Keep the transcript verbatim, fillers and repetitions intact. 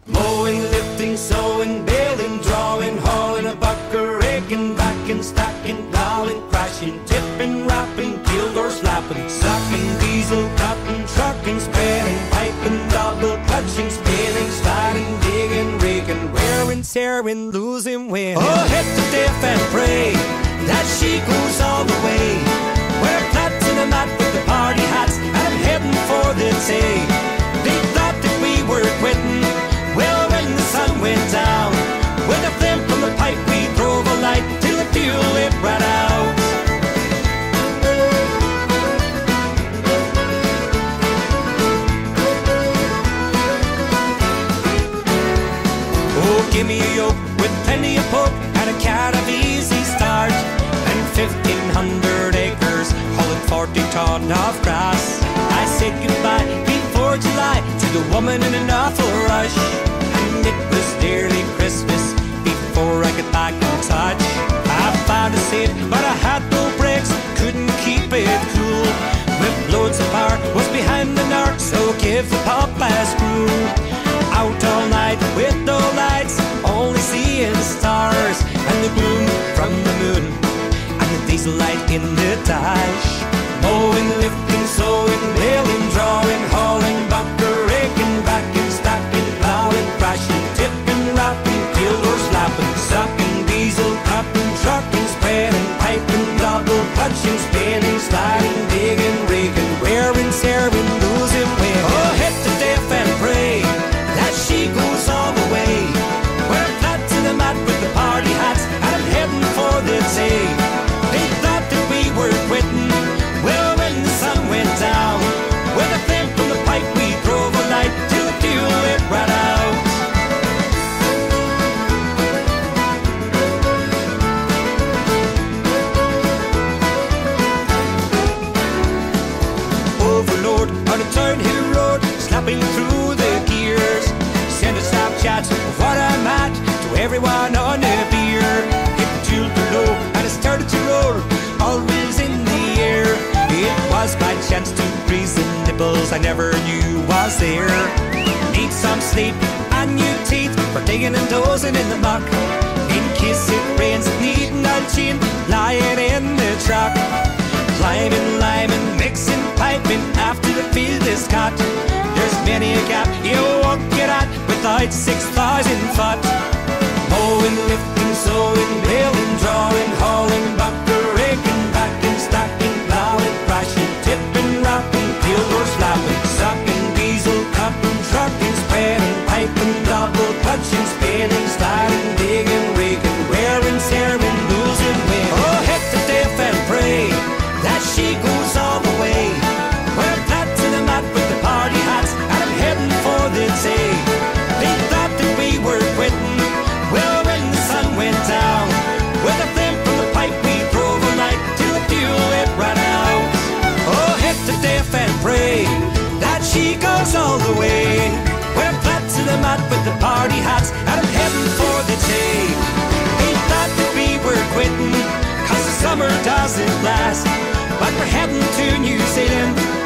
Mowing, lifting, sewing, baling, drawing, hauling, a bucker, raking, backing, stacking, plowing, crashing, tipping, wrapping, killed or slapping, sucking, diesel, cutting, trucking, spreading, piping, double clutching, spinning, sliding, digging, rigging, wearing, tearing, losing wind. Oh, hit the diff and pray that she goes all the way. We're flat to the mat with the party hats, and I'm heading for the day. They thought that we were quitting. Well, when the sun went down, with a flame from the pipe, we drove a light till the fuel it ran out. Oh, give me a yoke with plenty of poke and a cat of easy start, and fifteen hundred acres hauling forty ton of grass. I said goodbye before July to the woman in an awful rush, and it was nearly Christmas before I got back in touch. I found a seat, but I had no brakes, couldn't keep it cool. With loads of power, was behind the narc, so give the pop a screw. Out all night with no lights, only seeing stars, and the gloom from the moon, and the diesel light in the dash. Mowing, lifting, sewing, baling, drawing, hauling, bucker, raking, backing, stacking, plowing, crashing, tipping, wrapping, killed or slapping, sucking, diesel, cutting, trucking, spreading, piping, double clutching, spinning, sliding, digging, rigging, wearing, tearing, losing wind. Oh, hit the diff and pray that she goes all the way. We're flat to the mat with the party hats, and I'm heading for the day. They thought that we were quitting. Well, when the sun went down, with a flame from the pipe, we drove a light till the fuel it ran out. Overload on a turnhill road, slapping through the gears. Send a Snapchat of what I'm at to everyone on the beer. Hit the tune below and it started to roll, always in the air. It was my chance to freeze the nipples I never knew was there. Need some sleep and new teeth for digging and dozing in the muck. In case it rains, needing a chin, lying in the truck. Climbing, liming, mixing, piping after the field is cut. There's many a gap you won't get at without six thousand foot. Mowing, lifting, sewing, baling, drawing, hauling, bucker, raking, backing, stacking, plowing, crashing, tipping, wrapping, killed or slapping, sucking, diesel, cutting, trucking, spreading, piping, double clutching, spinning, sliding, digging, rigging, wearing, tearing, losing wind. Oh, hit the diff and pray that she goes all the way. We're flat to the mat with the party hats, and I'm heading for the day. They thought that we were quitting. Well, when the sun went down, with a flame from the pipe, we drove a light till the fuel it ran out. Oh, hit the diff and pray that she goes all the way. We're flat to the mat with the party hats, and I'm heading for the day. They thought that we were quitting, cause the summer doesn't last, but we're heading to New Zealand